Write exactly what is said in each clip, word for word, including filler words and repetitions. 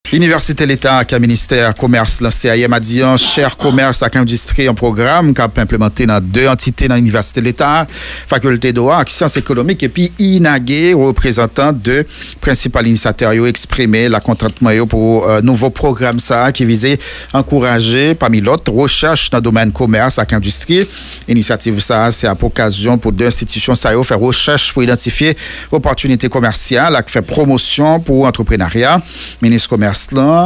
Université l'État avec le ministère commerce lancé hier a dit cher commerce avec industrie un programme qui a implémenté dans deux entités dans l'Université l'État, faculté de droit, sciences économiques et puis I N A G, représentant de principaux initiateurs ont exprimé la contentement pour un nouveau programme ça qui visait encourager parmi l'autre recherche dans le domaine commerce avec industrie. Initiative ça c'est à occasion pour deux institutions ça faire recherche pour identifier opportunités commerciales et faire promotion pour entrepreneuriat. Ministre commerce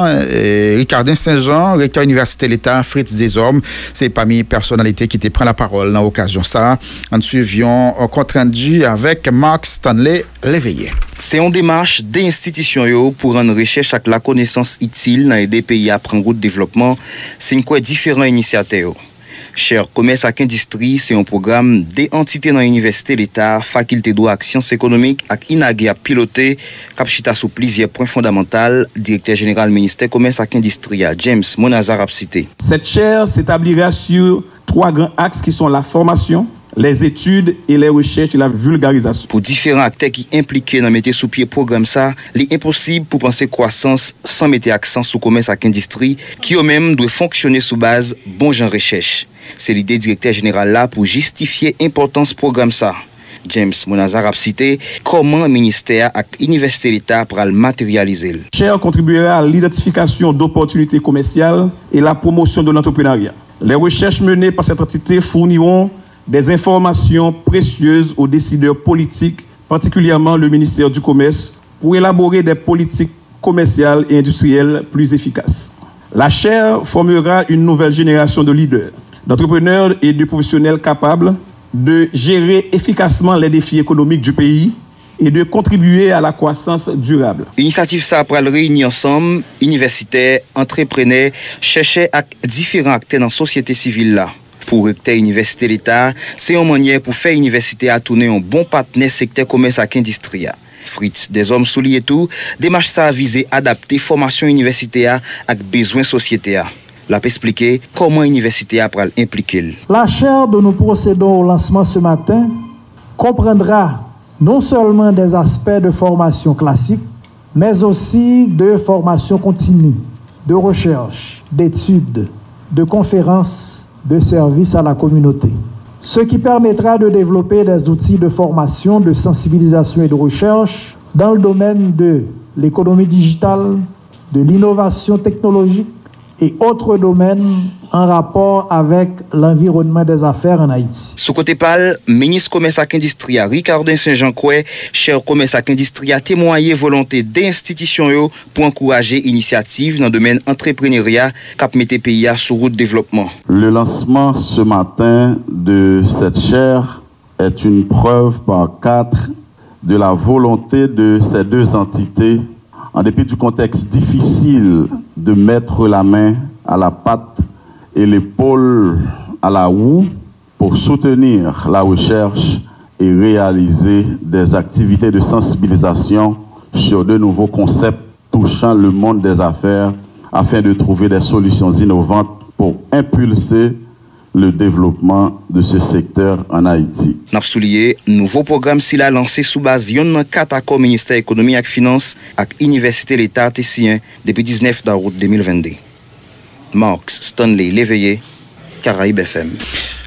Et Ricardin Saint-Jean, recteur Université l'État, Fritz Desormes, c'est parmi les personnalités qui te prennent la parole dans l'occasion ça. En suivions un compte rendu avec Mark Stanley Léveillé. C'est une démarche des institutions pour rendre recherche avec la connaissance utile dans les pays à prendre route de développement. C'est une quoi différents initiateurs. Cher commerce avec industrie, c'est un programme des entités dans l'Université l'État, faculté de droit, sciences économiques et I N A G à piloter, capchita sous plusieurs points fondamentaux, directeur général ministère commerce avec industrie, James Monazar a cité. Cette chaire s'établira sur trois grands axes qui sont la formation, les études et les recherches et la vulgarisation. Pour différents acteurs qui impliqués dans mettre sous pied programme ça, il est impossible pour penser croissance sans mettre accent sur commerce avec industrie qui eux-mêmes doivent fonctionner sous base bon genre recherche. C'est l'idée directeur général là pour justifier l'importance programme ça. James Monazar a cité comment le ministère et l'Université l'État pour le matérialiser. Cher contribuera à l'identification d'opportunités commerciales et la promotion de l'entrepreneuriat. Les recherches menées par cette entité fourniront des informations précieuses aux décideurs politiques, particulièrement le ministère du Commerce, pour élaborer des politiques commerciales et industrielles plus efficaces. La chaire formera une nouvelle génération de leaders, d'entrepreneurs et de professionnels capables de gérer efficacement les défis économiques du pays et de contribuer à la croissance durable. L'initiative ça après le réunir ensemble, universitaires, entrepreneurs, chercheurs et différents acteurs dans la société civile là. Pour recteur Université l'État, c'est une manière pour faire l'université à tourner un bon partenaire secteur commerce et industrie. Fritz Desormes souligne tout, démarche ça à viser adapter formation universitaire avec besoins sociétaires. La peut expliquer comment l'université a impliqué. La chaire dont nous procédons au lancement ce matin comprendra non seulement des aspects de formation classique, mais aussi de formation continue, de recherche, d'études, de conférences, de services à la communauté. Ce qui permettra de développer des outils de formation, de sensibilisation et de recherche dans le domaine de l'économie digitale, de l'innovation technologique, et autres domaines en rapport avec l'environnement des affaires en Haïti. Sous côté pal, ministre commerce et industrie Ricardin Saint-Jean Koué, cher commerce et industrie a témoigné volonté d'institutions pour encourager initiatives dans le domaine entrepreneuriat cap mette pays sur route de développement. Le lancement ce matin de cette chaire est une preuve par quatre de la volonté de ces deux entités, en dépit du contexte difficile, de mettre la main à la pâte et l'épaule à la roue pour soutenir la recherche et réaliser des activités de sensibilisation sur de nouveaux concepts touchant le monde des affaires afin de trouver des solutions innovantes pour impulser le développement de ce secteur en Haïti. N'a souligné nouveau programme s'il a lancé sous base yon quatre accords ministère économie et finance avec Université l'État Tessien depuis dix-neuf août deux mille vingt-deux. Mark Stanley Léveillé, Caraïbes F M.